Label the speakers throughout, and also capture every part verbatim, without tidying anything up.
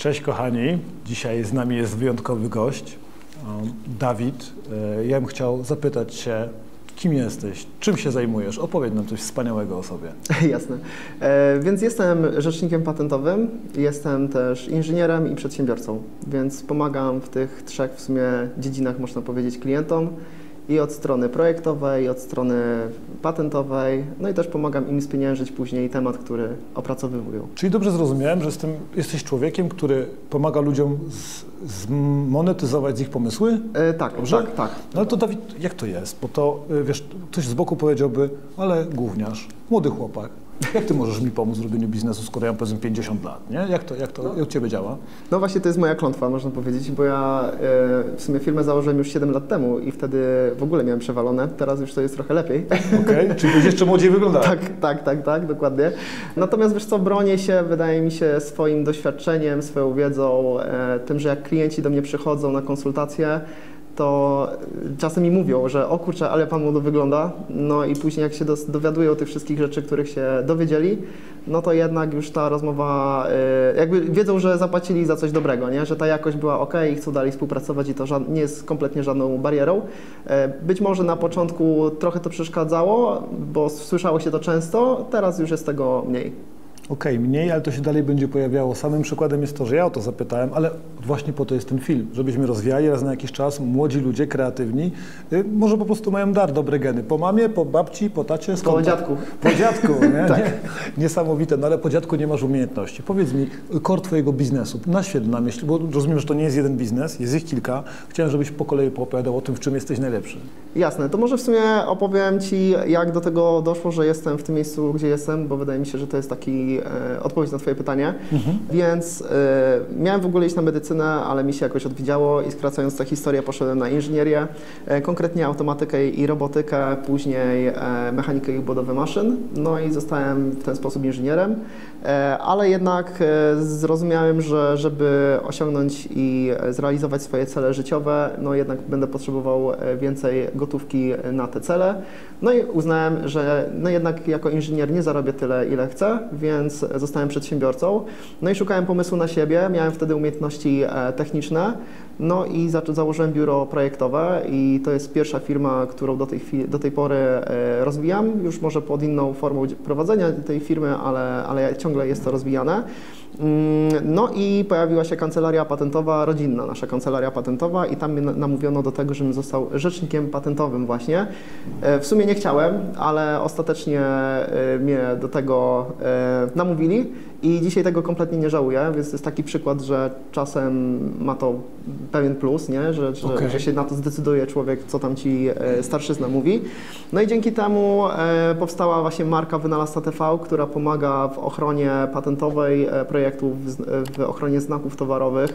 Speaker 1: Cześć kochani, dzisiaj z nami jest wyjątkowy gość, Dawid. Ja bym chciał zapytać Cię, kim jesteś, czym się zajmujesz? Opowiedz nam coś wspaniałego o sobie.
Speaker 2: Jasne. E, więc jestem rzecznikiem patentowym, jestem też inżynierem i przedsiębiorcą, więc pomagam w tych trzech w sumie dziedzinach, można powiedzieć, klientom. I od strony projektowej, i od strony patentowej, no i też pomagam im spieniężyć później temat, który opracowywują.
Speaker 1: Czyli dobrze zrozumiałem, że jestem, jesteś człowiekiem, który pomaga ludziom zmonetyzować z ich pomysły?
Speaker 2: E, tak,
Speaker 1: dobrze?
Speaker 2: tak, tak.
Speaker 1: No ale to Dawid, jak to jest? Bo to, wiesz, ktoś z boku powiedziałby, ale gówniarz, młody chłopak. Jak ty możesz mi pomóc w robieniu biznesu, skoro ja mam powiedzmy pięćdziesiąt lat, nie? Jak to, jak to no. u Ciebie działa?
Speaker 2: No właśnie to jest moja klątwa, można powiedzieć, bo ja e, w sumie firmę założyłem już siedem lat temu i wtedy w ogóle miałem przewalone, teraz już to jest trochę lepiej.
Speaker 1: Okej, okay. Czyli jeszcze młodziej wygląda.
Speaker 2: Tak, tak, tak, tak, dokładnie. Natomiast wiesz co, bronię się, wydaje mi się, swoim doświadczeniem, swoją wiedzą, e, tym, że jak klienci do mnie przychodzą na konsultacje, to czasem mi mówią, że o kurczę, ale pan młodo wygląda, no i później jak się dowiadują tych wszystkich rzeczy, których się dowiedzieli, no to jednak już ta rozmowa, jakby wiedzą, że zapłacili za coś dobrego, nie? Że ta jakość była ok i chcą dalej współpracować i to nie jest kompletnie żadną barierą. Być może na początku trochę to przeszkadzało, bo słyszało się to często, teraz już jest tego mniej.
Speaker 1: Okej, okay, mniej, ale to się dalej będzie pojawiało. Samym przykładem jest to, że ja o to zapytałem, ale właśnie po to jest ten film, żebyśmy rozwijali raz na jakiś czas młodzi ludzie, kreatywni, yy, może po prostu mają dar, dobre geny. Po mamie, po babci, po tacie, skąd?
Speaker 2: Po dziadku.
Speaker 1: Po dziadku, nie?
Speaker 2: Tak.
Speaker 1: nie? Niesamowite, no ale po dziadku nie masz umiejętności. Powiedz mi, core Twojego biznesu, na świetnie na myśl, bo rozumiem, że to nie jest jeden biznes, jest ich kilka. Chciałem, żebyś po kolei poopowiadał o tym, w czym jesteś najlepszy. Jasne,
Speaker 2: to może w sumie opowiem Ci, jak do tego doszło, że jestem w tym miejscu, gdzie jestem, bo wydaje mi się, że to jest taki odpowiedź na Twoje pytanie. Mhm. Więc y, miałem w ogóle iść na medycynę, ale mi się jakoś odwidziało i skracając tę historię poszedłem na inżynierię, e, konkretnie automatykę i robotykę, później e, mechanikę i budowę maszyn, no i zostałem w ten sposób inżynierem, e, ale jednak e, zrozumiałem, że żeby osiągnąć i zrealizować swoje cele życiowe, no jednak będę potrzebował więcej gotówki na te cele, no i uznałem, że no jednak jako inżynier nie zarobię tyle, ile chcę, więc zostałem przedsiębiorcą. No i szukałem pomysłu na siebie, miałem wtedy umiejętności techniczne, no i za, założyłem biuro projektowe i to jest pierwsza firma, którą do tej, do tej pory rozwijam, już może pod inną formą prowadzenia tej firmy, ale, ale ciągle jest to rozwijane. No i pojawiła się kancelaria patentowa rodzinna, nasza kancelaria patentowa i tam mnie namówiono do tego, żebym został rzecznikiem patentowym właśnie. W sumie nie chciałem, ale ostatecznie mnie do tego namówili i dzisiaj tego kompletnie nie żałuję, więc to jest taki przykład, że czasem ma to pewien plus, nie? Że, że, okay. że się na to zdecyduje człowiek, co tam ci starszyzna mówi. No i dzięki temu powstała właśnie marka Wynalazca T V, która pomaga w ochronie patentowej projektów, w ochronie znaków towarowych.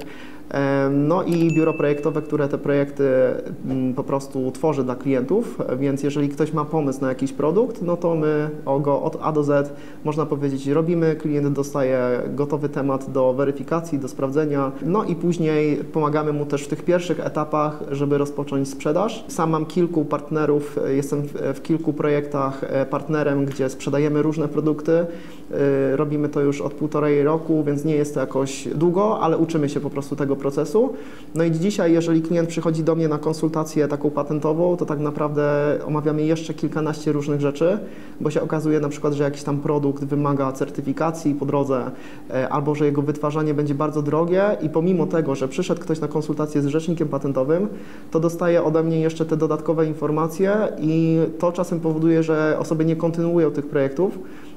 Speaker 2: No i biuro projektowe, które te projekty po prostu tworzy dla klientów, więc jeżeli ktoś ma pomysł na jakiś produkt, no to my go od A do Z, można powiedzieć, robimy, klient dostaje gotowy temat do weryfikacji, do sprawdzenia, no i później pomagamy mu też w tych pierwszych etapach, żeby rozpocząć sprzedaż. Sam mam kilku partnerów, jestem w kilku projektach partnerem, gdzie sprzedajemy różne produkty, robimy to już od półtorej roku, więc nie jest to jakoś długo, ale uczymy się po prostu tego procesu. No i dzisiaj, jeżeli klient przychodzi do mnie na konsultację taką patentową, to tak naprawdę omawiamy jeszcze kilkanaście różnych rzeczy, bo się okazuje na przykład, że jakiś tam produkt wymaga certyfikacji po drodze, albo że jego wytwarzanie będzie bardzo drogie i pomimo tego, że przyszedł ktoś na konsultację z rzecznikiem patentowym, to dostaje ode mnie jeszcze te dodatkowe informacje i to czasem powoduje, że osoby nie kontynuują tych projektów,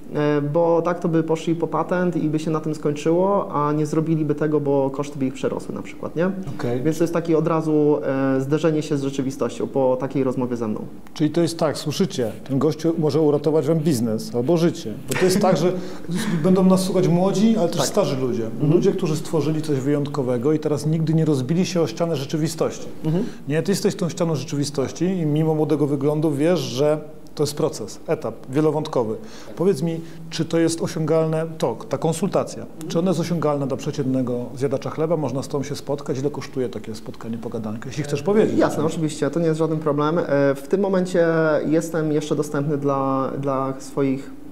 Speaker 2: bo tak to by poszli po patent i by się na tym skończyło, a nie zrobiliby tego, bo koszty by ich przerosły na przykład, nie? Okay. Więc to jest takie od razu e, zderzenie się z rzeczywistością po takiej rozmowie ze mną.
Speaker 1: Czyli to jest tak, słyszycie, ten gościu może uratować wam biznes albo życie, bo to jest tak, że będą nas słuchać młodzi, ale też tak. starzy ludzie. Mhm. Ludzie, którzy stworzyli coś wyjątkowego i teraz nigdy nie rozbili się o ścianę rzeczywistości. Mhm. Nie, ty jesteś tą ścianą rzeczywistości i mimo młodego wyglądu wiesz, że to jest proces, etap wielowątkowy. Powiedz mi, czy to jest osiągalne, to, ta konsultacja, czy ona jest osiągalna dla przeciętnego zjadacza chleba? Można z tą się spotkać? Ile kosztuje takie spotkanie, pogadankę? Jeśli chcesz powiedzieć.
Speaker 2: Jasne, oczywiście, to nie jest żaden problem. W tym momencie jestem jeszcze dostępny dla, dla swoich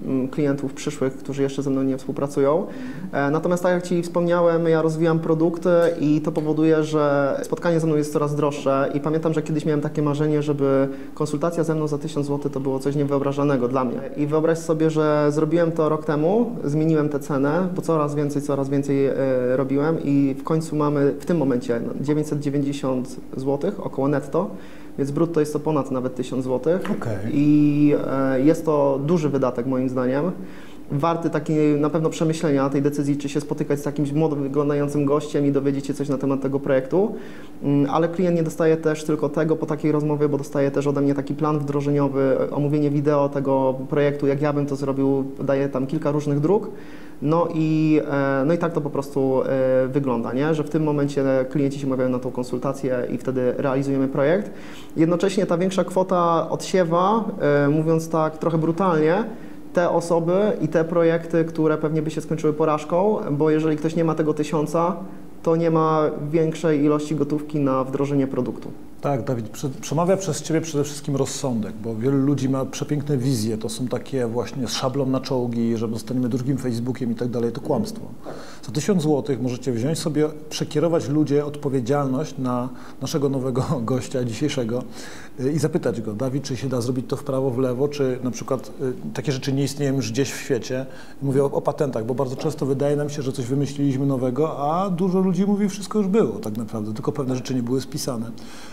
Speaker 2: klientów przyszłych, którzy jeszcze ze mną nie współpracują. Natomiast tak jak Ci wspomniałem, ja rozwijam produkty i to powoduje, że spotkanie ze mną jest coraz droższe i pamiętam, że kiedyś miałem takie marzenie, żeby konsultacja ze mną za tysiąc złotych to było coś niewyobrażalnego dla mnie. I wyobraź sobie, że zrobiłem to rok temu, zmieniłem tę cenę, bo coraz więcej, coraz więcej y, robiłem i w końcu mamy w tym momencie dziewięćset dziewięćdziesiąt złotych, około netto, więc brutto jest to ponad nawet tysiąc złotych.
Speaker 1: Okay.
Speaker 2: I y, jest to duży wydatek moim zdaniem. Warty takiej na pewno przemyślenia tej decyzji, czy się spotykać z jakimś młodo wyglądającym gościem i dowiedzieć się coś na temat tego projektu, ale klient nie dostaje też tylko tego po takiej rozmowie, bo dostaje też ode mnie taki plan wdrożeniowy, omówienie wideo tego projektu, jak ja bym to zrobił, daję tam kilka różnych dróg. No i, no i tak to po prostu wygląda, nie? Że w tym momencie klienci się umawiają na tą konsultację i wtedy realizujemy projekt. Jednocześnie ta większa kwota odsiewa, mówiąc tak trochę brutalnie, te osoby i te projekty, które pewnie by się skończyły porażką, bo jeżeli ktoś nie ma tego tysiąca, to nie ma większej ilości gotówki na wdrożenie produktu.
Speaker 1: Tak, Dawid, przemawia przez Ciebie przede wszystkim rozsądek, bo wielu ludzi ma przepiękne wizje, to są takie właśnie z szablą na czołgi, że zostaniemy drugim Facebookiem i tak dalej, to kłamstwo. Za tysiąc złotych możecie wziąć sobie, przekierować ludzie odpowiedzialność na naszego nowego gościa dzisiejszego i zapytać go, Dawid, czy się da zrobić to w prawo, w lewo, czy na przykład takie rzeczy nie istnieją już gdzieś w świecie. Mówię o, o patentach, bo bardzo często wydaje nam się, że coś wymyśliliśmy nowego, a dużo ludzi mówi, wszystko już było tak naprawdę, tylko pewne rzeczy nie były spisane.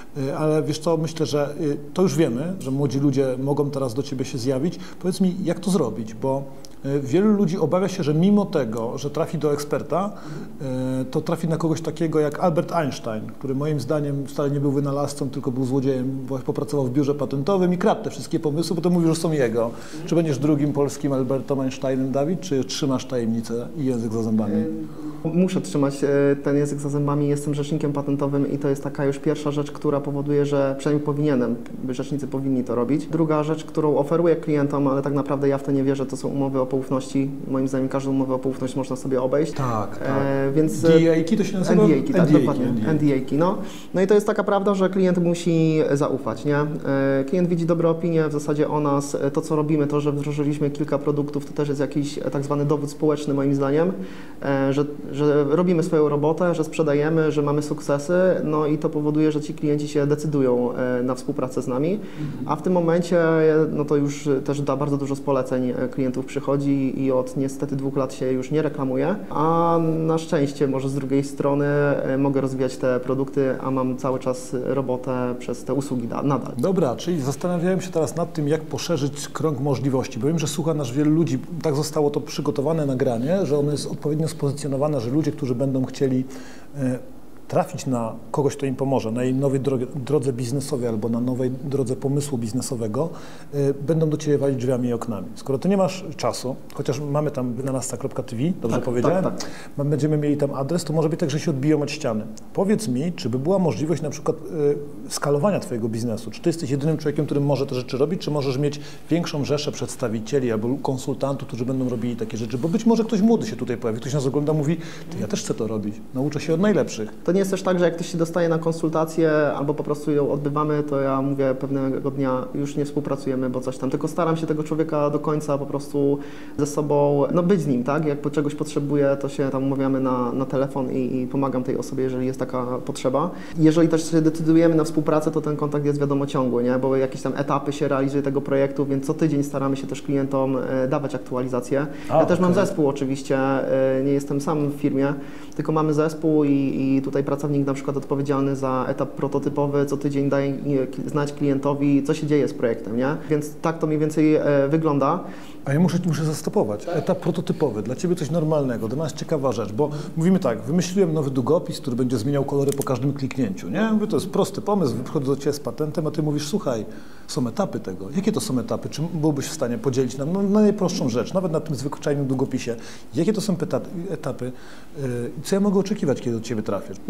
Speaker 1: Ale wiesz co, myślę, że to już wiemy, że młodzi ludzie mogą teraz do Ciebie się zjawić. Powiedz mi, jak to zrobić, bo wielu ludzi obawia się, że mimo tego, że trafi do eksperta, to trafi na kogoś takiego jak Albert Einstein, który moim zdaniem wcale nie był wynalazcą, tylko był złodziejem, bo popracował w biurze patentowym i kradł te wszystkie pomysły, bo to mówisz, że są jego. Czy będziesz drugim polskim Albertem Einsteinem, Dawid, czy trzymasz tajemnicę i język za zębami?
Speaker 2: Muszę trzymać ten język za zębami, jestem rzecznikiem patentowym i to jest taka już pierwsza rzecz, która powoduje, że przynajmniej powinienem, rzecznicy powinni to robić. Druga rzecz, którą oferuję klientom, ale tak naprawdę ja w to nie wierzę, to są umowy o poufności. Moim zdaniem każdą umowę o poufność można sobie obejść.
Speaker 1: Tak, tak.
Speaker 2: E, więc
Speaker 1: D A ki to się nazywa?
Speaker 2: N D A ki, tak,
Speaker 1: N D A ki,
Speaker 2: dokładnie. N D A ki, no. No i to jest taka prawda, że klient musi zaufać, nie? E, klient widzi dobre opinie w zasadzie o nas, to co robimy, to, że wdrożyliśmy kilka produktów, to też jest jakiś tak zwany dowód społeczny moim zdaniem, e, że, że robimy swoją robotę, że sprzedajemy, że mamy sukcesy, no i to powoduje, że ci klienci się decydują e, na współpracę z nami, a w tym momencie, no to już też da bardzo dużo z poleceń klientów przychodzi i od niestety dwóch lat się już nie reklamuje, a na szczęście może z drugiej strony mogę rozwijać te produkty, a mam cały czas robotę przez te usługi nadal.
Speaker 1: Dobra, czyli zastanawiałem się teraz nad tym, jak poszerzyć krąg możliwości, bo wiem, że słucha nas wielu ludzi, tak zostało to przygotowane nagranie, że ono jest odpowiednio spozycjonowane, że ludzie, którzy będą chcieli e, trafić na kogoś, kto im pomoże, na jej nowej drodze, drodze biznesowej albo na nowej drodze pomysłu biznesowego, y, będą do Ciebie walić drzwiami i oknami. Skoro Ty nie masz czasu, chociaż mamy tam wynalazca kropka t v, dobrze
Speaker 2: tak,
Speaker 1: powiedziałem?
Speaker 2: Tak, tak.
Speaker 1: Będziemy mieli tam adres, to może być tak, że się odbiją od ściany. Powiedz mi, czy by była możliwość na przykład y, skalowania Twojego biznesu? Czy Ty jesteś jedynym człowiekiem, który może te rzeczy robić, czy możesz mieć większą rzeszę przedstawicieli albo konsultantów, którzy będą robili takie rzeczy? Bo być może ktoś młody się tutaj pojawi, ktoś nas ogląda, mówi, Ty, ja też chcę to robić, nauczę się od najlepszych.
Speaker 2: To nie jest też tak, że jak ktoś się dostaje na konsultację albo po prostu ją odbywamy, to ja mówię pewnego dnia już nie współpracujemy, bo coś tam, tylko staram się tego człowieka do końca po prostu ze sobą, no być z nim, tak? Jak po czegoś potrzebuję, to się tam umawiamy na, na telefon i, i pomagam tej osobie, jeżeli jest taka potrzeba. Jeżeli też się decydujemy na współpracę, to ten kontakt jest wiadomo ciągły, nie? Bo jakieś tam etapy się realizuje tego projektu, więc co tydzień staramy się też klientom e, dawać aktualizacje. A, ja też okay. mam zespół oczywiście, e, nie jestem sam w firmie, tylko mamy zespół i, i tutaj pracownik na przykład odpowiedzialny za etap prototypowy, co tydzień daje znać klientowi, co się dzieje z projektem, nie? Więc tak to mniej więcej e, wygląda.
Speaker 1: A ja muszę, muszę zastopować. Etap prototypowy, dla Ciebie coś normalnego, dla nas ciekawa rzecz, bo mówimy tak, wymyśliłem nowy długopis, który będzie zmieniał kolory po każdym kliknięciu, nie? Mówię, to jest prosty pomysł, wychodzę do Ciebie z patentem, a Ty mówisz, słuchaj, są etapy tego. Jakie to są etapy? Czy byłbyś w stanie podzielić nam no, na najprostszą rzecz, nawet na tym zwyczajnym długopisie? Jakie to są etapy? Yy, co ja mogę oczekiwać, kiedy do Ciebie trafię?
Speaker 2: Jasne.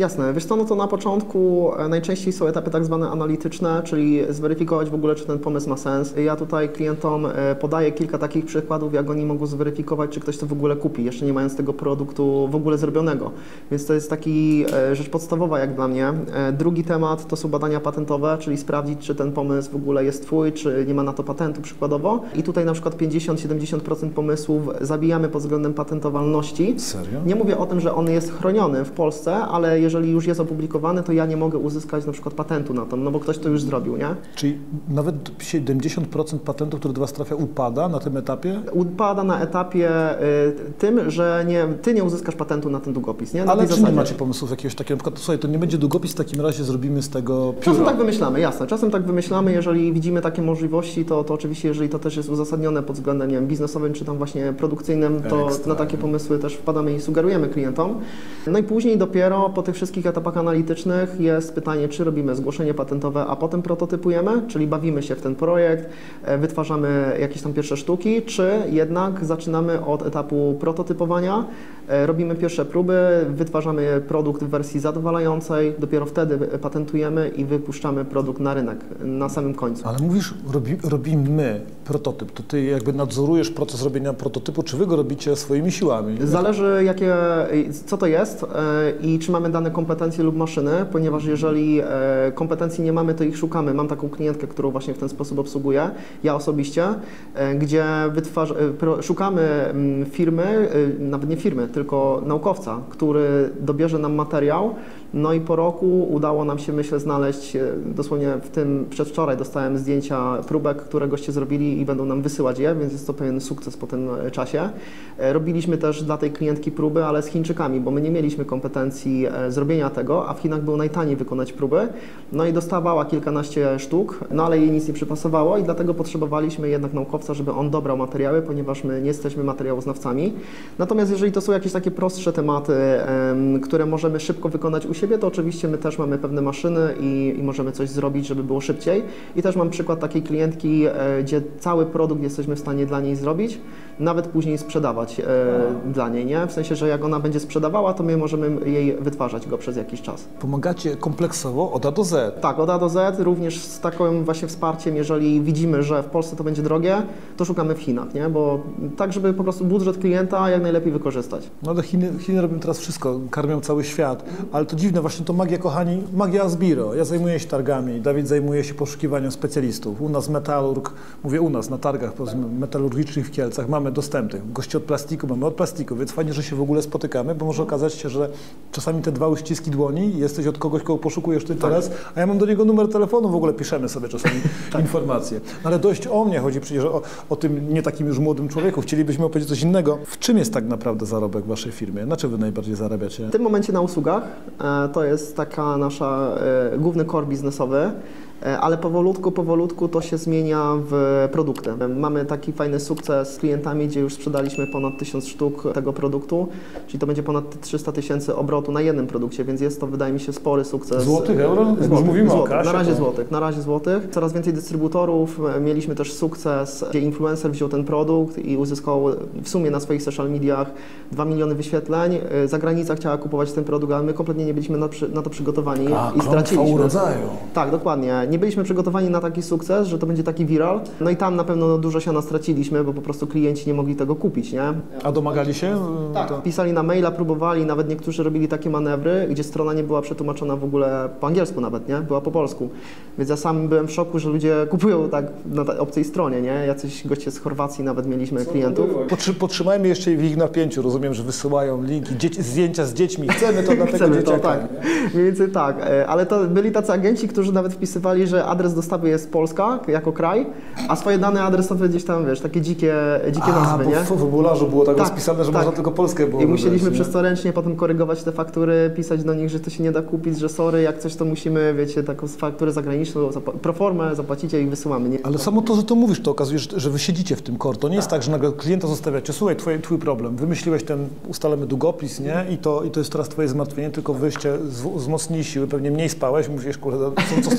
Speaker 2: jasne. Wiesz co, no to na początku najczęściej są etapy tak zwane analityczne, czyli zweryfikować w ogóle, czy ten pomysł ma sens. Ja tutaj klientom podaję kilka takich przykładów, jak oni mogą zweryfikować, czy ktoś to w ogóle kupi, jeszcze nie mając tego produktu w ogóle zrobionego. Więc to jest taki rzecz podstawowa jak dla mnie. Drugi temat to są badania patentowe, czyli sprawdzić, czy ten pomysł w ogóle jest twój, czy nie ma na to patentu przykładowo. I tutaj na przykład pięćdziesiąt do siedemdziesięciu procent pomysłów zabijamy pod względem patentowalności.
Speaker 1: Serio?
Speaker 2: Nie mówię o tym, że on jest chroniony w Polsce, ale jeżeli już jest opublikowany, to ja nie mogę uzyskać na przykład patentu na to, no bo ktoś to już zrobił, nie?
Speaker 1: Czyli nawet siedemdziesiąt procent patentów, które do Was trafia, upada na tym etapie?
Speaker 2: Upada na etapie y, tym, że nie, Ty nie uzyskasz patentu na ten długopis, nie? Na
Speaker 1: Ale czy
Speaker 2: zasadzie.
Speaker 1: nie macie pomysłów jakiegoś takiego, na przykład, słuchaj, to nie będzie długopis, w takim razie zrobimy z tego pióro.
Speaker 2: Czasem tak wymyślamy, jasne, czasem tak wymyślamy, jeżeli widzimy takie możliwości, to, to oczywiście, jeżeli to też jest uzasadnione pod względem, nie wiem, biznesowym, czy tam właśnie produkcyjnym, to
Speaker 1: Ekstra.
Speaker 2: na takie pomysły też wpadamy i sugerujemy klientom. No i później dopiero po tych wszystkich etapach analitycznych jest pytanie, czy robimy zgłoszenie patentowe, a potem prototypujemy, czyli bawimy się w ten projekt, wytwarzamy jakieś tam pierwsze sztuki, czy jednak zaczynamy od etapu prototypowania, robimy pierwsze próby, wytwarzamy produkt w wersji zadowalającej, dopiero wtedy patentujemy i wypuszczamy produkt na rynek na samym końcu.
Speaker 1: Ale mówisz, robi, robimy prototyp, to Ty jakby nadzorujesz proces robienia prototypu, czy Wy go robicie swoimi siłami?
Speaker 2: Zależy jakie, co to jest i czy mamy dane kompetencje lub maszyny, ponieważ jeżeli kompetencji nie mamy, to ich szukamy. Mam taką klientkę, którą właśnie w ten sposób obsługuję, ja osobiście, gdzie wytwarza, szukamy firmy, nawet nie firmy, tylko naukowca, który dobierze nam materiał. No i po roku udało nam się, myślę, znaleźć, dosłownie w tym przedwczoraj dostałem zdjęcia próbek, które goście zrobili i będą nam wysyłać je, więc jest to pewien sukces po tym czasie. Robiliśmy też dla tej klientki próby, ale z Chińczykami, bo my nie mieliśmy kompetencji zrobienia tego, a w Chinach było najtaniej wykonać próby. No i dostawała kilkanaście sztuk, no ale jej nic nie przypasowało i dlatego potrzebowaliśmy jednak naukowca, żeby on dobrał materiały, ponieważ my nie jesteśmy materiałoznawcami. Natomiast jeżeli to są jakieś takie prostsze tematy, które możemy szybko wykonać u siebie, to oczywiście my też mamy pewne maszyny i, i możemy coś zrobić, żeby było szybciej. I też mam przykład takiej klientki, e, gdzie cały produkt jesteśmy w stanie dla niej zrobić, nawet później sprzedawać e, dla niej, nie? W sensie, że jak ona będzie sprzedawała, to my możemy jej wytwarzać go przez jakiś czas.
Speaker 1: Pomagacie kompleksowo od A do Z.
Speaker 2: Tak, od A do Z, również z takim właśnie wsparciem, jeżeli widzimy, że w Polsce to będzie drogie, to szukamy w Chinach, nie? Bo tak, żeby po prostu budżet klienta jak najlepiej wykorzystać.
Speaker 1: No ale Chiny, Chiny robią teraz wszystko, karmią cały świat, ale to dziwne, właśnie to magia, kochani, magia Asbiro. Ja zajmuję się targami, Dawid zajmuje się poszukiwaniem specjalistów. U nas metalurg, mówię u nas, na targach metalurgicznych w Kielcach mamy dostępnych. Gości od plastiku mamy od plastiku, więc fajnie, że się w ogóle spotykamy, bo może okazać się, że czasami te dwa uściski dłoni, jesteś od kogoś, kogo poszukujesz ty teraz, a ja mam do niego numer telefonu, w ogóle piszemy sobie czasami informacje. No ale dość o mnie, chodzi przecież o, o tym nie takim już młodym człowieku. Chcielibyśmy opowiedzieć coś innego. W czym jest tak naprawdę zarobek w waszej firmie? Na czym wy najbardziej zarabiacie?
Speaker 2: W tym momencie na usługach. To jest taka nasza główny core biznesowy. Ale powolutku, powolutku to się zmienia w produkty. Mamy taki fajny sukces z klientami, gdzie już sprzedaliśmy ponad tysiąc sztuk tego produktu, czyli to będzie ponad trzysta tysięcy obrotu na jednym produkcie, więc jest to, wydaje mi się, spory sukces.
Speaker 1: Złotych, euro?
Speaker 2: Złotych,
Speaker 1: Już mówimy
Speaker 2: złotych.
Speaker 1: o kasie,
Speaker 2: Na razie
Speaker 1: to...
Speaker 2: złotych, na razie złotych. Coraz więcej dystrybutorów, mieliśmy też sukces, gdzie influencer wziął ten produkt i uzyskał w sumie na swoich social mediach dwa miliony wyświetleń. Zagranica chciała kupować ten produkt, ale my kompletnie nie byliśmy na, na to przygotowani
Speaker 1: A,
Speaker 2: i straciliśmy.
Speaker 1: urodzaju.
Speaker 2: Tak, dokładnie. Nie byliśmy przygotowani na taki sukces, że to będzie taki viral. No i tam na pewno dużo siana straciliśmy, bo po prostu klienci nie mogli tego kupić, nie?
Speaker 1: A domagali się?
Speaker 2: Tak.
Speaker 1: To...
Speaker 2: Pisali na maila, próbowali, nawet niektórzy robili takie manewry, gdzie strona nie była przetłumaczona w ogóle po angielsku nawet, nie? Była po polsku. Więc ja sam byłem w szoku, że ludzie kupują tak na tej obcej stronie, nie? Jacyś goście z Chorwacji nawet mieliśmy Co klientów.
Speaker 1: Potrzy, podtrzymajmy jeszcze ich w napięciu. Rozumiem, że wysyłają linki, dzieci, zdjęcia z dziećmi. Chcemy to dla tego
Speaker 2: Chcemy
Speaker 1: dzieciaka.
Speaker 2: To, tak. Mniej więcej tak. Ale to byli tacy agenci, którzy nawet wpisywali, że adres dostawy jest Polska jako kraj, a swoje dane adresowe gdzieś tam, wiesz, takie dzikie, dzikie
Speaker 1: a,
Speaker 2: nazwy,
Speaker 1: bo
Speaker 2: nie?
Speaker 1: w formularzu było tak,
Speaker 2: tak
Speaker 1: rozpisane, że
Speaker 2: tak.
Speaker 1: można tylko Polskę było
Speaker 2: I musieliśmy
Speaker 1: dodać,
Speaker 2: przez to ręcznie potem korygować te faktury, pisać do nich, że to się nie da kupić, że sorry, jak coś to musimy, wiecie, taką fakturę zagraniczną, proformę zapłacicie i wysyłamy. Nie?
Speaker 1: Ale samo to, że to mówisz, to okazuje, że wy siedzicie w tym core. To nie jest tak, że nagle klienta zostawiacie, słuchaj, twój, twój problem, wymyśliłeś ten, ustalamy długopis, nie? I to, i to jest teraz twoje zmartwienie, tylko wyście wzmocnili siły, pewnie mniej spałeś, mówisz, kurde, co, co z tym zrobić,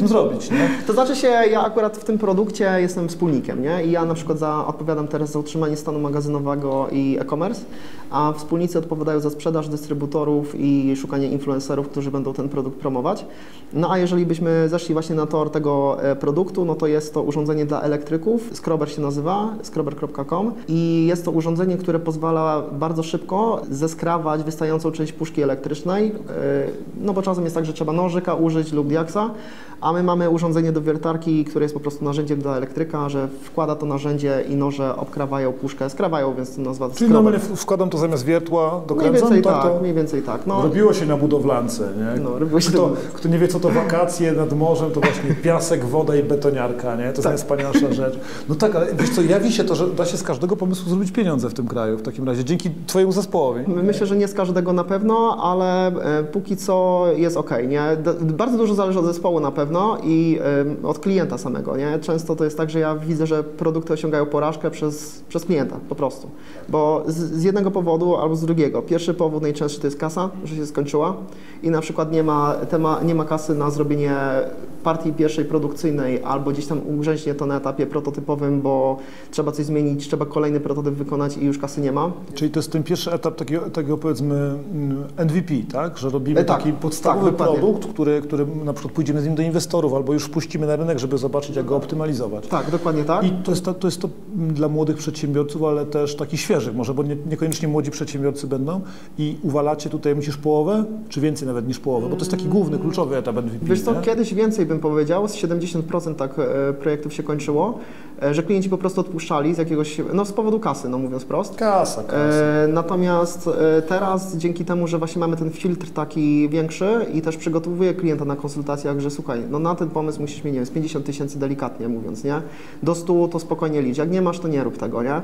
Speaker 1: nie?
Speaker 2: To znaczy się, ja akurat w tym produkcie jestem wspólnikiem, nie? I ja na przykład za, odpowiadam teraz za utrzymanie stanu magazynowego i e-commerce, a wspólnicy odpowiadają za sprzedaż dystrybutorów i szukanie influencerów, którzy będą ten produkt promować. No a jeżeli byśmy zeszli właśnie na tor tego produktu, no to jest to urządzenie dla elektryków, Scrubber się nazywa, scrubber kropka com i jest to urządzenie, które pozwala bardzo szybko zeskrawać wystającą część puszki elektrycznej, no bo czasem jest tak, że trzeba nożyka użyć lub diaksa, a my mamy urządzenie do wiertarki, które jest po prostu narzędziem dla elektryka, że wkłada to narzędzie i noże obkrawają puszkę, skrawają, więc to nazwa
Speaker 1: Czyli normalnie wkładam to zamiast wiertła, dokręcam?
Speaker 2: Mniej więcej
Speaker 1: tak,
Speaker 2: tak,
Speaker 1: to
Speaker 2: mniej więcej tak. No.
Speaker 1: Robiło się na budowlance, nie?
Speaker 2: No, robiło się
Speaker 1: kto,
Speaker 2: to...
Speaker 1: kto nie wie, co to wakacje nad morzem, to właśnie piasek, woda i betoniarka, nie? To jest
Speaker 2: tak.
Speaker 1: najwspanialsza rzecz. No tak, ale wiesz co, jawi się to, że da się z każdego pomysłu zrobić pieniądze w tym kraju, w takim razie, dzięki twojemu zespołowi.
Speaker 2: Myślę, że nie z każdego na pewno, ale e, póki co jest ok, nie? D bardzo dużo zależy od zespołu na pewno i e, od klienta samego, nie? Często to jest tak, że ja widzę, że produkty osiągają porażkę przez, przez klienta, po prostu. Bo z, z jednego powodu albo z drugiego. Pierwszy powód najczęstszy to jest kasa, że się skończyła i na przykład nie ma, tema, nie ma kasy na zrobienie partii pierwszej produkcyjnej albo gdzieś tam urzęśnie to na etapie prototypowym, bo trzeba coś zmienić, trzeba kolejny prototyp wykonać i już kasy nie ma.
Speaker 1: Czyli to jest ten pierwszy etap takiego, takiego powiedzmy N V P, tak? Że robimy
Speaker 2: e, tak,
Speaker 1: taki podstawowy
Speaker 2: tak,
Speaker 1: produkt, który, który na przykład pójdziemy z nim do inwestorów albo już wpuścimy na rynek, żeby zobaczyć, jak go optymalizować.
Speaker 2: Tak, dokładnie tak.
Speaker 1: I to jest to, to jest to dla młodych przedsiębiorców, ale też takich świeżych może, bo nie, niekoniecznie młodzi przedsiębiorcy będą i uwalacie tutaj, myślisz, połowę, czy więcej nawet niż połowę, bo to jest taki główny, kluczowy etap N V P.
Speaker 2: Wiesz co,
Speaker 1: nie?
Speaker 2: kiedyś więcej bym powiedział, z siedemdziesiąt procent tak e, projektów się kończyło, e, że klienci po prostu odpuszczali z jakiegoś, no z powodu kasy, no mówiąc wprost.
Speaker 1: Kasa, kasa.
Speaker 2: E, natomiast e, teraz dzięki temu, że właśnie mamy ten filtr taki większy i też przygotowuję klienta na konsultacjach, że słuchaj, no na ten pomysł musisz mieć, nie wiem, z pięćdziesiąt tysięcy delikatnie mówiąc, nie? Do stu to spokojnie licz, jak nie masz, to nie rób tego, nie?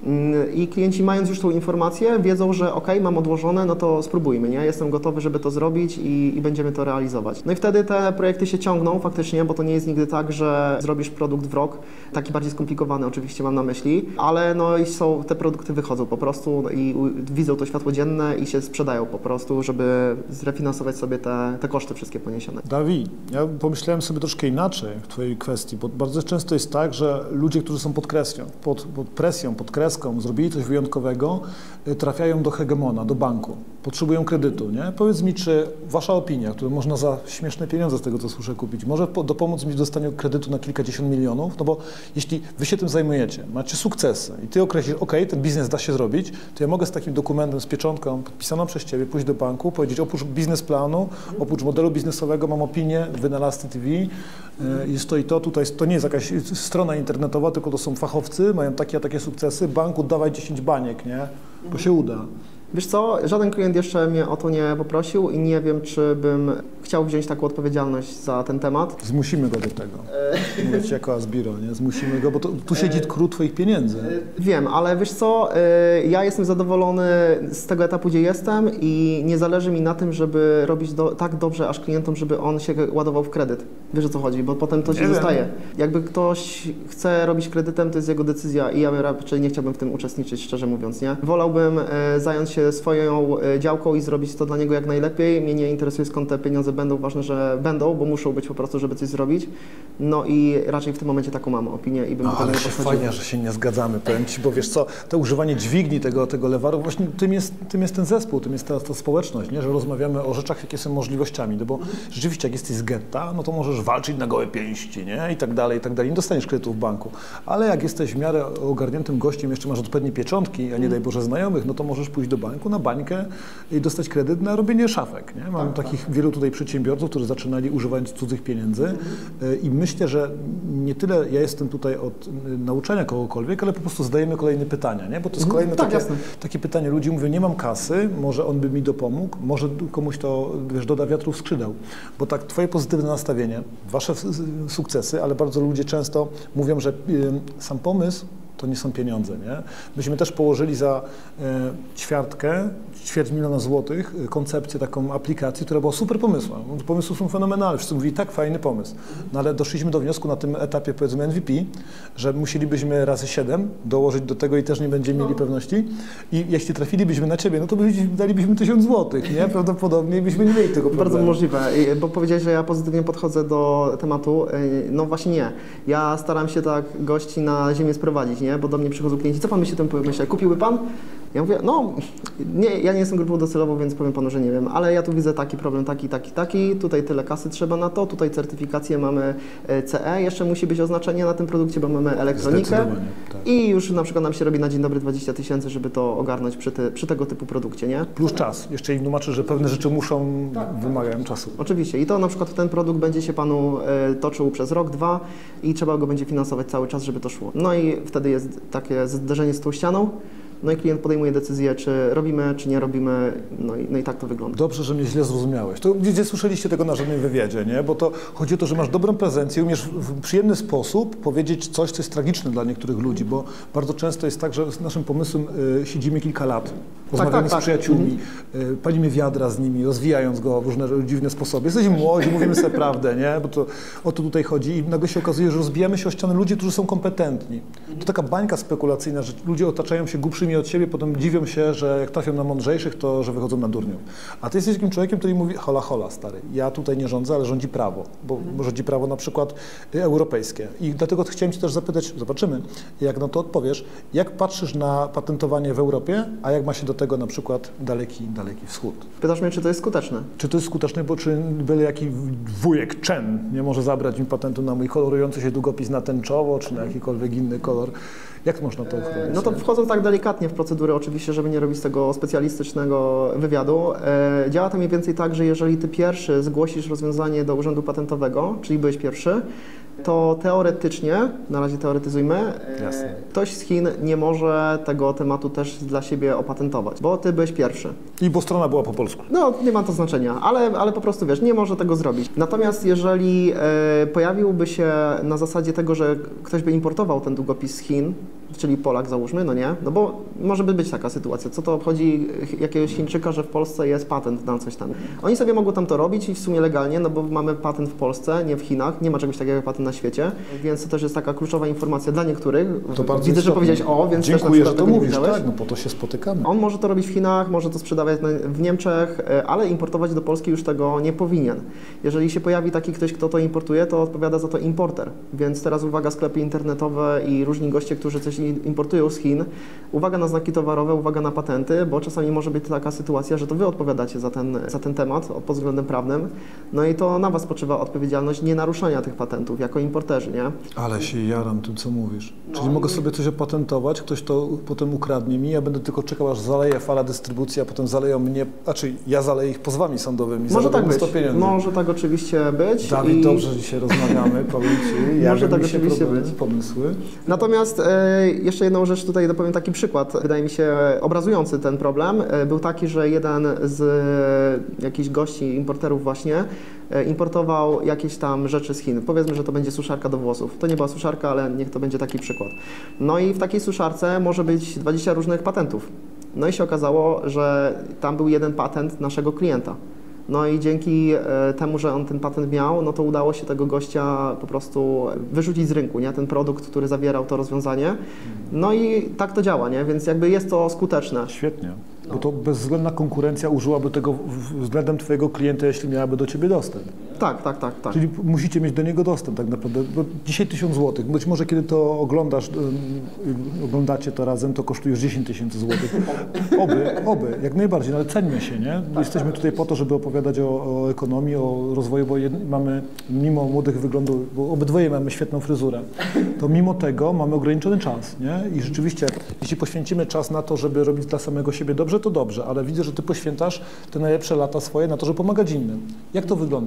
Speaker 2: I klienci mając już tą informację, wiedzą, że ok, mam odłożone, no to spróbujmy, nie? Jestem gotowy, żeby to zrobić i, i będziemy to realizować. No i wtedy te projekty się ciągną faktycznie, bo to nie jest nigdy tak, że zrobisz produkt w rok, taki bardziej skomplikowany oczywiście mam na myśli, ale no i są, te produkty wychodzą po prostu i widzą to światło dzienne i się sprzedają po prostu, żeby zrefinansować sobie te, te koszty wszystkie poniesione.
Speaker 1: Dawid, ja pomyślałem sobie troszkę inaczej w twojej kwestii, bo bardzo często jest tak, że ludzie, którzy są pod presją, pod, pod presją, pod kreską, zrobili coś wyjątkowego, trafiają do hegemona, do banku, potrzebują kredytu, nie? Powiedz mi, czy wasza opinia, którą można za śmieszne pieniądze z tego, co słyszę, kupić, może po, dopomóc mi w dostaniu kredytu na kilkadziesiąt milionów? No bo jeśli wy się tym zajmujecie, macie sukcesy i ty określisz, ok, ten biznes da się zrobić, to ja mogę z takim dokumentem, z pieczątką podpisaną przez ciebie pójść do banku, powiedzieć, oprócz biznesplanu, oprócz modelu biznesowego mam opinię, wynalazcy T V, jest to i to, tutaj to nie jest jakaś strona internetowa, tylko to są fachowcy, mają takie a takie sukcesy, banku dawaj dziesięć baniek, nie? Bo się uda.
Speaker 2: Wiesz co, żaden klient jeszcze mnie o to nie poprosił i nie wiem, czy bym chciał wziąć taką odpowiedzialność za ten temat.
Speaker 1: Zmusimy go do tego. Mówię ci jako Asbiro, nie? Zmusimy go, bo to, tu siedzi król twoich pieniędzy.
Speaker 2: Wiem, ale wiesz co, ja jestem zadowolony z tego etapu, gdzie jestem i nie zależy mi na tym, żeby robić do, tak dobrze aż klientom, żeby on się ładował w kredyt. Wiesz, o co chodzi, bo potem to się zostaje. Jakby ktoś chce robić kredytem, to jest jego decyzja i ja raczej nie chciałbym w tym uczestniczyć, szczerze mówiąc, nie? Wolałbym zająć się swoją działką i zrobić to dla niego jak najlepiej. Mnie nie interesuje, skąd te pieniądze będą, ważne, że będą, bo muszą być po prostu, żeby coś zrobić. No i raczej w tym momencie taką mam opinię i bym
Speaker 1: no, ale
Speaker 2: nie
Speaker 1: się fajnie, że się nie zgadzamy, powiem ci, bo wiesz co, to używanie dźwigni tego, tego lewaru, właśnie tym jest, tym jest ten zespół, tym jest ta, ta społeczność, nie? Że rozmawiamy o rzeczach, jakie są możliwościami, no bo rzeczywiście jak jesteś z getta, no to możesz walczyć na gołe pięści, nie? I tak dalej, i tak dalej, nie dostaniesz kredytu w banku, ale jak jesteś w miarę ogarniętym gościem, jeszcze masz odpowiednie pieczątki, a nie daj Boże znajomych, no to możesz pójść do banku na bańkę i dostać kredyt na robienie szafek, nie? Mam tak, takich tak. wielu tutaj przedsiębiorców, którzy zaczynali używać cudzych pieniędzy mm. i myślę, że nie tyle ja jestem tutaj od nauczania kogokolwiek, ale po prostu zadajemy kolejne pytania, nie? Bo to jest kolejne
Speaker 2: tak,
Speaker 1: takie, takie pytanie. Ludzie mówią, nie mam kasy, może on by mi dopomógł, może komuś to, wiesz, doda wiatru w skrzydeł. Bo tak twoje pozytywne nastawienie, wasze sukcesy, ale bardzo ludzie często mówią, że sam pomysł To nie są pieniądze, nie? Myśmy też położyli za e, ćwiartkę, ćwierć miliona złotych, e, koncepcję taką aplikacji, która była super pomysłem. Pomysły są fenomenalne, wszyscy mówili, tak, fajny pomysł. No ale doszliśmy do wniosku na tym etapie, powiedzmy, M V P, że musielibyśmy razy siedem dołożyć do tego i też nie będziemy mieli pewności. I jeśli trafilibyśmy na ciebie, no to byśmy, dalibyśmy tysiąc złotych, nie? Prawdopodobnie byśmy nie mieli tego problemu.
Speaker 2: Bardzo możliwe, bo powiedziałeś, że ja pozytywnie podchodzę do tematu. No właśnie nie. Ja staram się tak gości na ziemię sprowadzić, nie? Bo do mnie przychodzą klienci, co pan myśli o tym pomyśle? Kupiłby pan? Ja mówię, no, nie, ja nie jestem grupą docelową, więc powiem panu, że nie wiem, ale ja tu widzę taki problem, taki, taki, taki, tutaj tyle kasy trzeba na to, tutaj certyfikację mamy C E, jeszcze musi być oznaczenie na tym produkcie, bo mamy elektronikę tak. I już na przykład nam się robi na dzień dobry dwadzieścia tysięcy, żeby to ogarnąć przy, ty, przy tego typu produkcie, nie?
Speaker 1: Plus czas, jeszcze im tłumaczę, że pewne rzeczy muszą, tak, wymagają tak. czasu.
Speaker 2: Oczywiście i to na przykład ten produkt będzie się panu e, toczył przez rok, dwa i trzeba go będzie finansować cały czas, żeby to szło. No i wtedy jest takie zderzenie z tą ścianą. No i klient podejmuje decyzję, czy robimy, czy nie robimy, no i, no i tak to wygląda.
Speaker 1: Dobrze, że mnie źle zrozumiałeś. To gdzie słyszeliście tego na żadnym wywiadzie, nie? Bo to chodzi o to, że masz dobrą prezencję, umiesz w przyjemny sposób powiedzieć coś, co jest tragiczne dla niektórych ludzi, bo bardzo często jest tak, że z naszym pomysłem y, siedzimy kilka lat, rozmawiamy tak, tak, z przyjaciółmi, tak. y, palimy wiadra z nimi, rozwijając go w różne dziwne sposoby. Jesteśmy młodzi, mówimy sobie prawdę, nie? Bo to o to tutaj chodzi i nagle się okazuje, że rozbijamy się o ścianę ludzi, którzy są kompetentni. To taka bańka spekulacyjna, że ludzie otaczają się głupszymi od siebie, potem dziwią się, że jak trafią na mądrzejszych, to że wychodzą na durniów. A ty jesteś takim człowiekiem, który mówi, hola, hola, stary, ja tutaj nie rządzę, ale rządzi prawo, bo mhm. rządzi prawo na przykład europejskie. I dlatego chciałem cię też zapytać, zobaczymy, jak na to odpowiesz, jak patrzysz na patentowanie w Europie, a jak ma się do tego na przykład daleki, daleki wschód?
Speaker 2: Pytasz mnie, czy to jest skuteczne?
Speaker 1: Czy to jest skuteczne, bo czy byle jaki wujek Chen nie może zabrać mi patentu na mój kolorujący się długopis na tęczowo, czy na jakikolwiek inny kolor? Jak można to uchronić?
Speaker 2: No to wchodząc tak delikatnie w procedurę, oczywiście, żeby nie robić z tego specjalistycznego wywiadu, e, działa to mniej więcej tak, że jeżeli ty pierwszy zgłosisz rozwiązanie do Urzędu Patentowego, czyli byłeś pierwszy, to teoretycznie, na razie teoretyzujmy,
Speaker 1: Jasne.
Speaker 2: ktoś z Chin nie może tego tematu też dla siebie opatentować, bo ty byłeś pierwszy.
Speaker 1: I bo strona była po polsku.
Speaker 2: No, nie ma to znaczenia, ale, ale po prostu wiesz, nie może tego zrobić. Natomiast jeżeli e, pojawiłby się na zasadzie tego, że ktoś by importował ten długopis z Chin, czyli Polak załóżmy, no nie, no bo może by być taka sytuacja, co to obchodzi jakiegoś Chińczyka, że w Polsce jest patent na coś tam. Oni sobie mogą tam to robić i w sumie legalnie, no bo mamy patent w Polsce, nie w Chinach, nie ma czegoś takiego jak patent na świecie, więc to też jest taka kluczowa informacja dla niektórych.
Speaker 1: To bardzo
Speaker 2: Widzę, że powiedziałeś o, więc
Speaker 1: dziękuję,
Speaker 2: też na
Speaker 1: że to mówisz, tak, no po to się spotykamy.
Speaker 2: On może to robić w Chinach, może to sprzedawać w Niemczech, ale importować do Polski już tego nie powinien. Jeżeli się pojawi taki ktoś, kto to importuje, to odpowiada za to importer. Więc teraz uwaga, sklepy internetowe i różni goście, którzy coś importują z Chin, uwaga na znaki towarowe, uwaga na patenty, bo czasami może być taka sytuacja, że to wy odpowiadacie za ten, za ten temat pod względem prawnym, no i to na was spoczywa odpowiedzialność nie naruszania tych patentów jako importerzy, nie?
Speaker 1: Ale się jaram tym, co mówisz. Czyli no, mogę sobie coś opatentować, ktoś to potem ukradnie mi, ja będę tylko czekał, aż zaleje fala dystrybucji, a potem zaleją mnie, znaczy ja zaleję ich pozwami sądowymi.
Speaker 2: Może tak być, może tak oczywiście być.
Speaker 1: Dawid, i... dobrze, że dzisiaj rozmawiamy, powiem ci, jak
Speaker 2: może tak
Speaker 1: mi się
Speaker 2: oczywiście
Speaker 1: problemy,
Speaker 2: być.
Speaker 1: pomysły.
Speaker 2: Natomiast e, jeszcze jedną rzecz tutaj dopowiem, taki przykład, wydaje mi się obrazujący ten problem, e, był taki, że jeden z e, jakichś gości, importerów właśnie, e, importował jakieś tam rzeczy z Chin. Powiedzmy, że to będzie suszarka do włosów. To nie była suszarka, ale niech to będzie taki przykład. No i w takiej suszarce może być dwadzieścia różnych patentów. No i się okazało, że tam był jeden patent naszego klienta. No i dzięki e, temu, że on ten patent miał, no to udało się tego gościa po prostu wyrzucić z rynku, nie? Ten produkt, który zawierał to rozwiązanie. No i tak to działa, nie? Więc jakby jest to skuteczne.
Speaker 1: Świetnie. Bo to bezwzględna konkurencja użyłaby tego względem twojego klienta, jeśli miałaby do ciebie dostęp.
Speaker 2: Tak, tak, tak, tak.
Speaker 1: Czyli musicie mieć do niego dostęp tak naprawdę. Bo dzisiaj tysiąc złotych, być może kiedy to oglądasz, oglądacie to razem, to kosztuje już dziesięć tysięcy złotych. Oby, oby, jak najbardziej, no ale ceńmy się, nie? Bo jesteśmy tutaj po to, żeby opowiadać o, o ekonomii, o rozwoju, bo jed, mamy, mimo młodych wyglądów, bo obydwoje mamy świetną fryzurę, to mimo tego mamy ograniczony czas, nie? I rzeczywiście, jeśli poświęcimy czas na to, żeby robić dla samego siebie dobrze, to dobrze, ale widzę, że ty poświęcasz te najlepsze lata swoje na to, żeby pomagać innym. Jak to wygląda? Bo chciałbym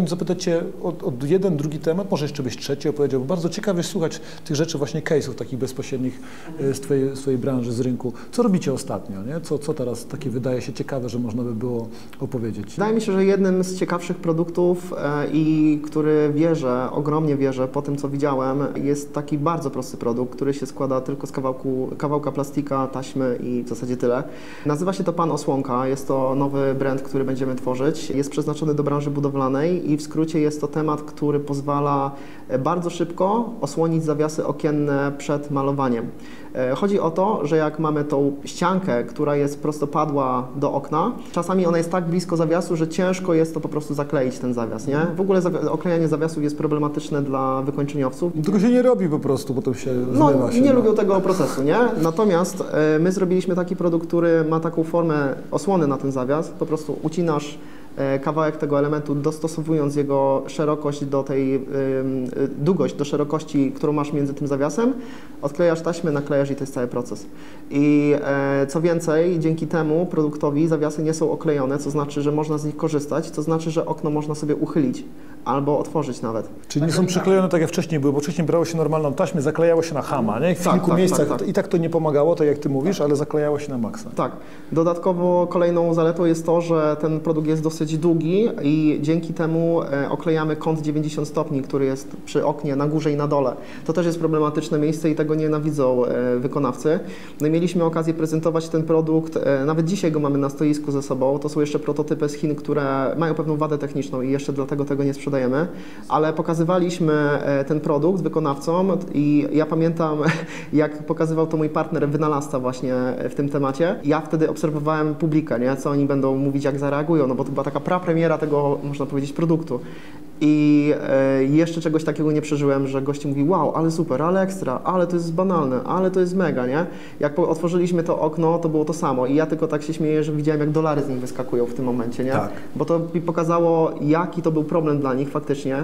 Speaker 1: chciałbym zapytać Cię o, o jeden, drugi temat, może jeszcze byś trzeci opowiedział, bo bardzo ciekawie jest słuchać tych rzeczy, właśnie case'ów takich bezpośrednich z Twojej, z twojej branży, z rynku. Co robicie ostatnio, nie? Co, co teraz takie wydaje się ciekawe, że można by było opowiedzieć?
Speaker 2: Wydaje mi się, że jednym z ciekawszych produktów e, i który wierzę, ogromnie wierzę po tym, co widziałem, jest taki bardzo prosty produkt, który się składa tylko z kawałku, kawałka plastika, taśmy i w zasadzie tyle. Nazywa się to Pan Osłonka, jest to nowy brand, który będziemy tworzyć. Jest przeznaczony do branży budowlanej i w skrócie jest to temat, który pozwala bardzo szybko osłonić zawiasy okienne przed malowaniem. Chodzi o to, że jak mamy tą ściankę, która jest prostopadła do okna, czasami ona jest tak blisko zawiasu, że ciężko jest to po prostu zakleić ten zawias, nie? W ogóle zawi oklejanie zawiasów jest problematyczne dla wykończeniowców.
Speaker 1: Tego się nie robi po prostu, potem się
Speaker 2: No,
Speaker 1: zmywa się.
Speaker 2: nie
Speaker 1: no.
Speaker 2: lubią tego procesu, nie? Natomiast y, my zrobiliśmy taki produkt, który ma taką formę osłony na ten zawias, po prostu ucinasz kawałek tego elementu, dostosowując jego szerokość do tej, y, y, długość do szerokości, którą masz między tym zawiasem, odklejasz taśmę, naklejasz i to jest cały proces. I e, co więcej, dzięki temu produktowi zawiasy nie są oklejone, co znaczy, że można z nich korzystać, co znaczy, że okno można sobie uchylić albo otworzyć nawet.
Speaker 1: Czyli nie są przyklejone tak jak wcześniej były, bo wcześniej brało się normalną taśmę, zaklejało się na hama, nie? W
Speaker 2: tak,
Speaker 1: kilku
Speaker 2: tak,
Speaker 1: miejscach
Speaker 2: tak, tak.
Speaker 1: i tak to nie pomagało, tak jak Ty mówisz, ale zaklejało się na maksa.
Speaker 2: Tak. Dodatkowo kolejną zaletą jest to, że ten produkt jest dosyć długi i dzięki temu e, oklejamy kąt dziewięćdziesiąt stopni, który jest przy oknie na górze i na dole. To też jest problematyczne miejsce i tego nienawidzą e, wykonawcy. No i mieliśmy okazję prezentować ten produkt, e, nawet dzisiaj go mamy na stoisku ze sobą. To są jeszcze prototypy z Chin, które mają pewną wadę techniczną i jeszcze dlatego tego nie sprzedajemy, ale pokazywaliśmy e, ten produkt wykonawcom i ja pamiętam, jak pokazywał to mój partner, wynalazca właśnie w tym temacie. Ja wtedy obserwowałem publikę, nie? Co oni będą mówić, jak zareagują, no bo to była taka prapremiera tego, można powiedzieć, produktu. I e, jeszcze czegoś takiego nie przeżyłem, że gości mówi, wow, ale super, ale ekstra, ale to jest banalne, ale to jest mega, nie? Jak po, otworzyliśmy to okno, to było to samo i ja tylko tak się śmieję, że widziałem, jak dolary z nich wyskakują w tym momencie, nie?
Speaker 1: Tak. Bo
Speaker 2: to mi pokazało, jaki to był problem dla nich faktycznie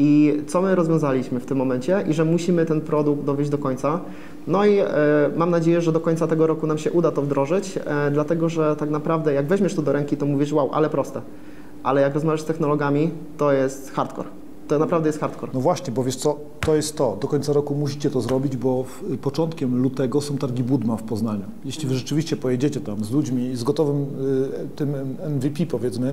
Speaker 2: i co my rozwiązaliśmy w tym momencie i że musimy ten produkt dowieść do końca. No i e, mam nadzieję, że do końca tego roku nam się uda to wdrożyć, e, dlatego że tak naprawdę jak weźmiesz to do ręki, to mówisz, wow, ale proste. Ale jak rozmawiasz z technologami, to jest hardcore. To naprawdę jest hardcore.
Speaker 1: No właśnie, bo wiesz co, to jest to. Do końca roku musicie to zrobić, bo w, początkiem lutego są targi Budma w Poznaniu. Jeśli wy rzeczywiście pojedziecie tam z ludźmi, z gotowym y, tym M V P powiedzmy,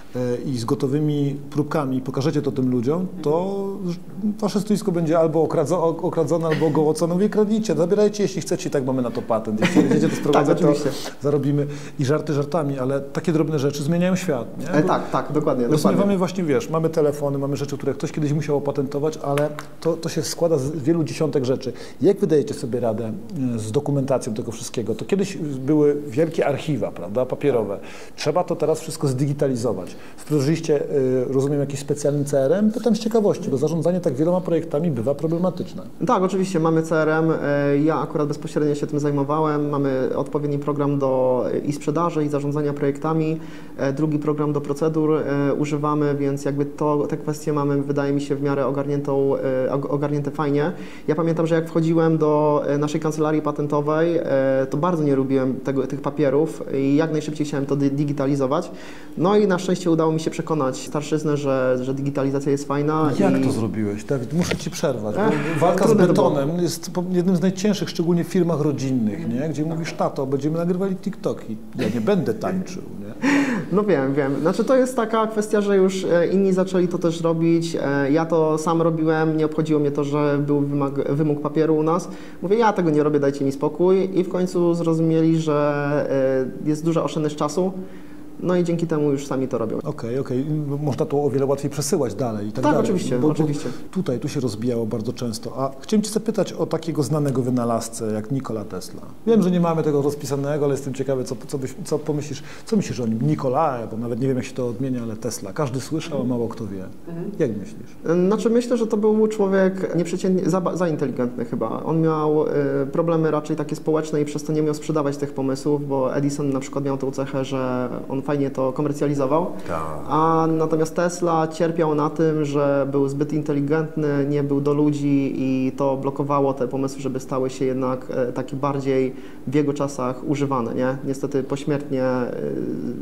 Speaker 1: i z gotowymi próbkami i pokażecie to tym ludziom, to wasze stoisko będzie albo okradzone, albo ogołocone. Mówię, kradnijcie, zabierajcie, jeśli chcecie, tak mamy na to patent. Jeśli będziecie to sprowadzać, tak, to zarobimy. I żarty żartami, ale takie drobne rzeczy zmieniają świat. Nie?
Speaker 2: E, tak, tak, dokładnie.
Speaker 1: My mamy właśnie, wiesz, mamy telefony, mamy rzeczy, które ktoś kiedyś musiał opatentować, ale to, to się składa z wielu dziesiątek rzeczy. Jak wydajecie sobie radę z dokumentacją tego wszystkiego? To kiedyś były wielkie archiwa, prawda, papierowe. Trzeba to teraz wszystko zdigitalizować. Wdrożyliście, rozumiem, jakiś specjalny C R M? Pytam z ciekawości, bo zarządzanie tak wieloma projektami bywa problematyczne.
Speaker 2: Tak, oczywiście, mamy C R M. Ja akurat bezpośrednio się tym zajmowałem. Mamy odpowiedni program do i sprzedaży, i zarządzania projektami. Drugi program do procedur używamy, więc jakby to, te kwestie mamy, wydaje mi się, w miarę ogarniętą, ogarnięte fajnie. Ja pamiętam, że jak wchodziłem do naszej kancelarii patentowej, to bardzo nie lubiłem tego, tych papierów i jak najszybciej chciałem to digitalizować. No i na szczęście udało mi się przekonać starszyznę, że, że digitalizacja jest fajna.
Speaker 1: Jak
Speaker 2: i...
Speaker 1: to zrobiłeś, Dawid? Muszę Ci przerwać. Bo walka z betonem jest jednym z najcięższych, szczególnie w firmach rodzinnych, nie? Gdzie mówisz, tato, będziemy nagrywali TikToki. Ja nie będę tańczył. Nie?
Speaker 2: No wiem, wiem. Znaczy to jest taka kwestia, że już inni zaczęli to też robić. Ja to sam robiłem, nie obchodziło mnie to, że był wymag, wymóg papieru u nas. Mówię, ja tego nie robię, dajcie mi spokój. I w końcu zrozumieli, że jest duża oszczędność czasu. No i dzięki temu już sami to robią.
Speaker 1: Okej, okay, okej. Okay. Można to o wiele łatwiej przesyłać dalej i tak,
Speaker 2: tak
Speaker 1: dalej.
Speaker 2: oczywiście,
Speaker 1: bo,
Speaker 2: oczywiście.
Speaker 1: Bo tutaj, tu się rozbijało bardzo często. A chciałem Cię zapytać o takiego znanego wynalazcę jak Nikola Tesla. Wiem, że nie mamy tego rozpisanego, ale jestem ciekawy, co, co, byś, co pomyślisz, co myślisz o nim? Nikolae, bo nawet nie wiem, jak się to odmienia, ale Tesla. Każdy słyszał, a mało kto wie. Jak myślisz?
Speaker 2: Znaczy myślę, że to był człowiek nieprzeciętnie, za, za inteligentny chyba. On miał y, problemy raczej takie społeczne i przez to nie miał sprzedawać tych pomysłów, bo Edison na przykład miał tę cechę, że on fajnie to komercjalizował. A natomiast Tesla cierpiał na tym, że był zbyt inteligentny, nie był do ludzi i to blokowało te pomysły, żeby stały się jednak takie bardziej w jego czasach używane, nie? Niestety pośmiertnie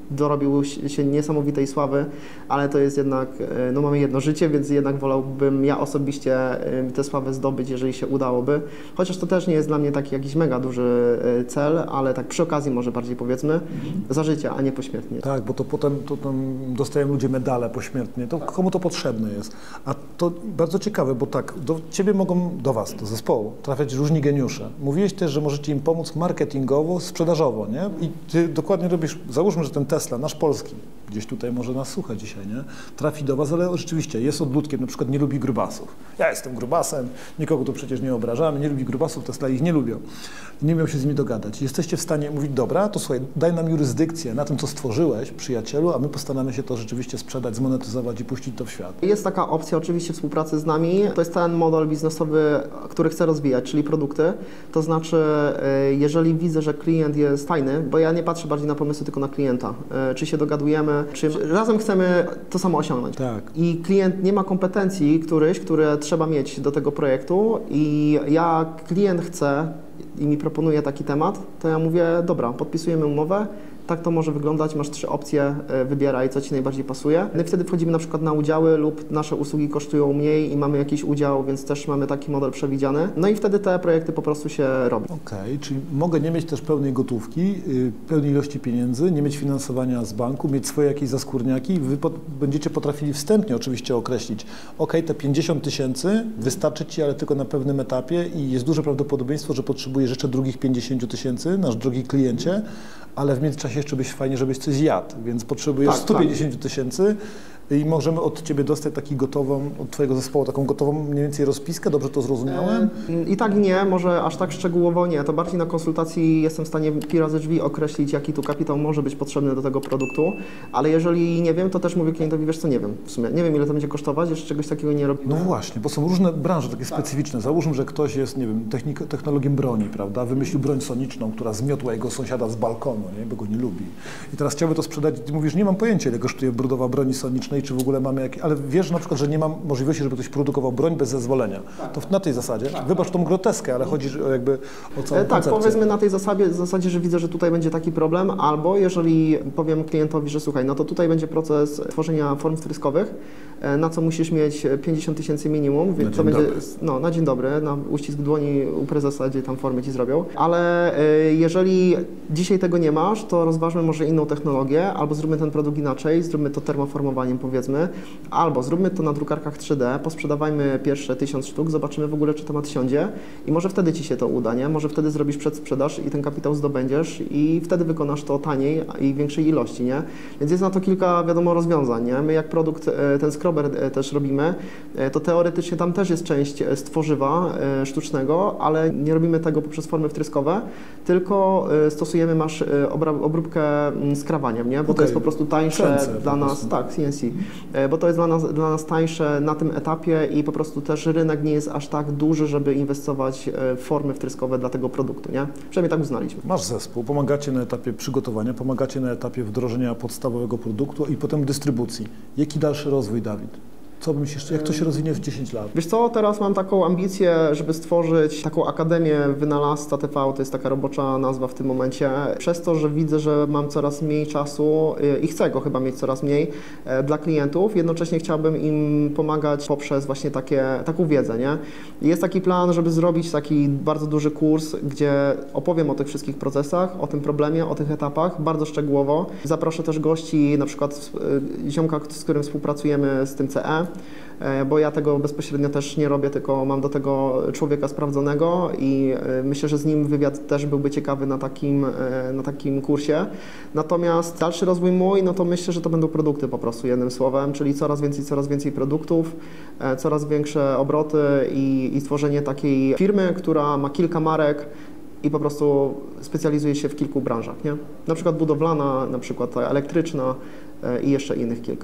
Speaker 2: dorobił się niesamowitej sławy, ale to jest jednak, no mamy jedno życie, więc jednak wolałbym ja osobiście tę sławę zdobyć, jeżeli się udałoby. Chociaż to też nie jest dla mnie taki jakiś mega duży cel, ale tak przy okazji może bardziej powiedzmy, za życia, a nie pośmiertnie.
Speaker 1: Tak, bo to potem to tam dostają ludzie medale pośmiertnie, to komu to potrzebne jest. A to bardzo ciekawe, bo tak, do ciebie mogą, do was, do zespołu, trafiać różni geniusze. Mówiłeś też, że możecie im pomóc marketingowo, sprzedażowo, nie? I ty dokładnie robisz, załóżmy, że ten Tesla, nasz polski, gdzieś tutaj może nas słucha dzisiaj, nie? Trafi do was, ale rzeczywiście jest odludkiem, na przykład nie lubi grubasów. Ja jestem grubasem, nikogo tu przecież nie obrażamy, nie lubi grubasów, Tesla ich nie lubią. Nie miał się z nimi dogadać. Jesteście w stanie mówić, dobra, to słuchaj, daj nam jurysdykcję na tym, co stworzyłeś, przyjacielu, a my postaramy się to rzeczywiście sprzedać, zmonetyzować i puścić to w świat.
Speaker 2: Jest taka opcja oczywiście współpracy z nami. To jest ten model biznesowy, który chcę rozwijać, czyli produkty. To znaczy, jeżeli widzę, że klient jest fajny, bo ja nie patrzę bardziej na pomysły, tylko na klienta. Czy się dogadujemy, czy razem chcemy to samo osiągnąć.
Speaker 1: Tak.
Speaker 2: I klient nie ma kompetencji któryś, które trzeba mieć do tego projektu i ja klient chce i mi proponuje taki temat, to ja mówię, dobra, podpisujemy umowę, tak to może wyglądać, masz trzy opcje, wybieraj, co ci najbardziej pasuje. No i wtedy wchodzimy na przykład na udziały lub nasze usługi kosztują mniej i mamy jakiś udział, więc też mamy taki model przewidziany. No i wtedy te projekty po prostu się robią.
Speaker 1: Okej, okay, czyli mogę nie mieć też pełnej gotówki, pełnej ilości pieniędzy, nie mieć finansowania z banku, mieć swoje jakieś zaskórniaki. Wy po, będziecie potrafili wstępnie oczywiście określić, ok, te pięćdziesiąt tysięcy wystarczy ci, ale tylko na pewnym etapie i jest duże prawdopodobieństwo, że potrzebujesz jeszcze drugich pięćdziesiąt tysięcy, nasz drogi kliencie, ale w międzyczasie jeszcze byś fajnie, żebyś coś zjadł, więc potrzebujesz
Speaker 2: tak,
Speaker 1: sto pięćdziesiąt tysięcy i możemy od ciebie dostać taki gotową, od twojego zespołu taką gotową mniej więcej rozpiskę, dobrze to zrozumiałem?
Speaker 2: I tak i nie, może aż tak szczegółowo nie, to bardziej na konsultacji jestem w stanie pi razy drzwi określić, jaki tu kapitał może być potrzebny do tego produktu, ale jeżeli nie wiem, to też mówię klientowi, wiesz co, nie wiem, w sumie nie wiem, ile to będzie kosztować, jeszcze czegoś takiego nie robimy.
Speaker 1: No właśnie, bo są różne branże takie specyficzne, załóżmy, że ktoś jest, nie wiem, technik, technologiem broni, prawda, wymyślił broń soniczną, która zmiotła jego sąsiada z balkonu, nie, bo go nie lubi i teraz chciałby to sprzedać i ty mówisz, nie mam pojęcia, ile kosztuje budowa broni sonicznej, czy w ogóle mamy jakieś, ale wiesz na przykład, że nie mam możliwości, żeby ktoś produkował broń bez zezwolenia. To na tej zasadzie, wybacz tą groteskę, ale chodzi o jakby o całą
Speaker 2: Tak,
Speaker 1: koncepcję.
Speaker 2: powiedzmy na tej zasadzie, zasadzie, że widzę, że tutaj będzie taki problem, albo jeżeli powiem klientowi, że słuchaj, no to tutaj będzie proces tworzenia form wtryskowych, na co musisz mieć pięćdziesiąt tysięcy minimum, więc to będzie no, na dzień dobry, na uścisk dłoni u prezesa, gdzie tam formy ci zrobią. Ale jeżeli dzisiaj tego nie masz, to rozważmy może inną technologię, albo zróbmy ten produkt inaczej, zróbmy to termoformowaniem powiedzmy, albo zróbmy to na drukarkach trzy D, posprzedawajmy pierwsze tysiąc sztuk, zobaczymy w ogóle, czy temat siądzie i może wtedy ci się to uda, nie? Może wtedy zrobisz przedsprzedaż i ten kapitał zdobędziesz i wtedy wykonasz to taniej i w większej ilości, nie? Więc jest na to kilka, wiadomo, rozwiązań, nie? My jak produkt, ten scrubber też robimy, to teoretycznie tam też jest część stworzywa sztucznego, ale nie robimy tego poprzez formy wtryskowe, tylko stosujemy masz obróbkę skrawaniem, nie? Bo okay. To jest po prostu tańsze
Speaker 1: Przęce,
Speaker 2: dla nas, tak, C N C, bo to jest dla nas, dla nas tańsze na tym etapie i po prostu też rynek nie jest aż tak duży, żeby inwestować w formy wtryskowe dla tego produktu, nie? Przynajmniej tak uznaliśmy.
Speaker 1: Masz zespół, pomagacie na etapie przygotowania, pomagacie na etapie wdrożenia podstawowego produktu i potem dystrybucji. Jaki dalszy rozwój, Dawid? Co myślisz, jak to się rozwinie w dziesięć lat?
Speaker 2: Wiesz co, teraz mam taką ambicję, żeby stworzyć taką Akademię Wynalazca T V, to jest taka robocza nazwa w tym momencie. Przez to, że widzę, że mam coraz mniej czasu i chcę go chyba mieć coraz mniej dla klientów, jednocześnie chciałbym im pomagać poprzez właśnie takie, taką wiedzę, nie? Jest taki plan, żeby zrobić taki bardzo duży kurs, gdzie opowiem o tych wszystkich procesach, o tym problemie, o tych etapach, bardzo szczegółowo. Zaproszę też gości, na przykład ziomka, z którym współpracujemy z tym C E, bo ja tego bezpośrednio też nie robię, tylko mam do tego człowieka sprawdzonego i myślę, że z nim wywiad też byłby ciekawy na takim, na takim kursie. Natomiast dalszy rozwój mój, no to myślę, że to będą produkty po prostu, jednym słowem, czyli coraz więcej, coraz więcej produktów, coraz większe obroty i, i stworzenie takiej firmy, która ma kilka marek i po prostu specjalizuje się w kilku branżach, nie? Na przykład budowlana, na przykład elektryczna i jeszcze innych kilka.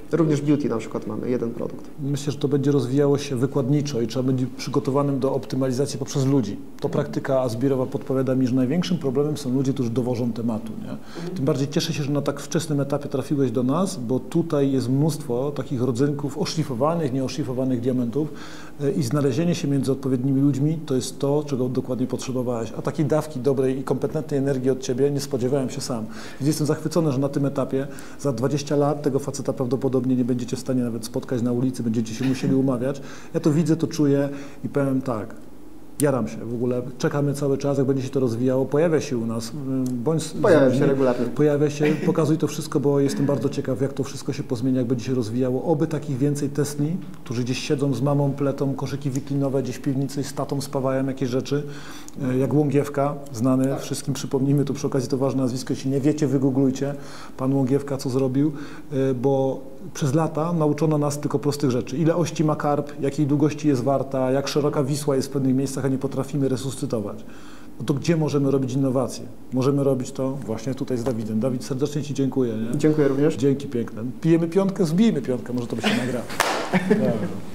Speaker 2: Również beauty na przykład mamy jeden produkt.
Speaker 1: Myślę, że to będzie rozwijało się wykładniczo i trzeba będzie przygotowanym do optymalizacji poprzez ludzi. To praktyka Azbirowa podpowiada mi, że największym problemem są ludzie, którzy dowożą tematu. Nie? Tym bardziej cieszę się, że na tak wczesnym etapie trafiłeś do nas, bo tutaj jest mnóstwo takich rodzynków oszlifowanych, nieoszlifowanych diamentów i znalezienie się między odpowiednimi ludźmi to jest to, czego dokładnie potrzebowałeś. A takiej dawki dobrej i kompetentnej energii od Ciebie nie spodziewałem się sam. Więc jestem zachwycony, że na tym etapie za dwadzieścia lat tego faceta prawdopodobnie nie będziecie w stanie nawet spotkać na ulicy, będziecie się musieli umawiać. Ja to widzę, to czuję i powiem tak, jaram się w ogóle, czekamy cały czas, jak będzie się to rozwijało, pojawia się u nas, bądź...
Speaker 2: Pojawia się regularnie.
Speaker 1: Pojawia się, pokazuj to wszystko, bo jestem bardzo ciekaw, jak to wszystko się pozmienia, jak będzie się rozwijało. Oby takich więcej Tesli, którzy gdzieś siedzą z mamą, pletą koszyki wiklinowe, gdzieś w piwnicy z tatą spawają jakieś rzeczy, jak Łągiewka, znany, tak. Wszystkim przypomnijmy, to przy okazji to ważne nazwisko, jeśli nie wiecie, wygooglujcie, pan Łągiewka, co zrobił, bo przez lata nauczono nas tylko prostych rzeczy. Ile ości ma karp, jakiej długości jest warta, jak szeroka Wisła jest w pewnych miejscach, a nie potrafimy resuscytować. No to gdzie możemy robić innowacje? Możemy robić to właśnie tutaj z Dawidem. Dawid, serdecznie Ci dziękuję. Nie?
Speaker 2: Dziękuję również.
Speaker 1: Dzięki piękne. Pijemy piątkę, zbijmy piątkę, może to by się nagrało.